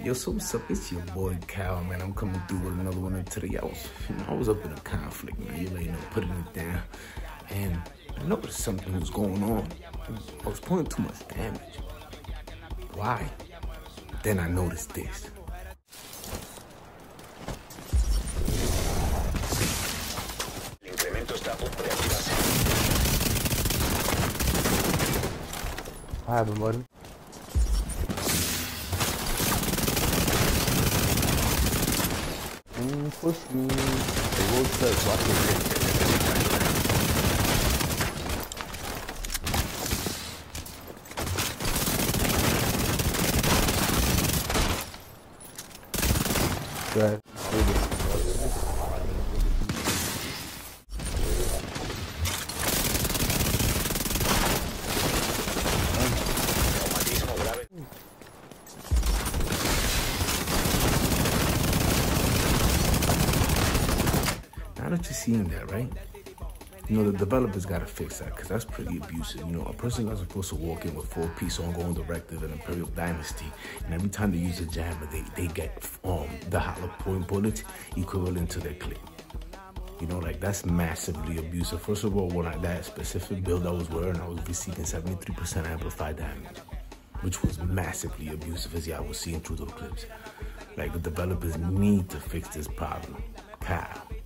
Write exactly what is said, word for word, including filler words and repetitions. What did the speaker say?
Yo, so what's up? It's your boy Cal, man. I'm coming through with another one today. I was, you know, I was up in a conflict, man. You know, putting it down, and I noticed something was going on. I was pulling too much damage. Why? Then I noticed this. I have him, buddy. Mm, push me. They will set. Watch it. Go ahead. Now that you're seeing that, right? You know, the developers got to fix that because that's pretty abusive. You know, a person is supposed to walk in with four-piece Ongoing Directive and Imperial Dynasty, and every time they use a jammer, they, they get um, the hollow point bullets equivalent to their clip. You know, like, that's massively abusive. First of all, when I, that specific build I was wearing, I was receiving seventy-three percent amplified damage, which was massively abusive, as y'all was seeing through those clips. Like, the developers need to fix this problem. Pow.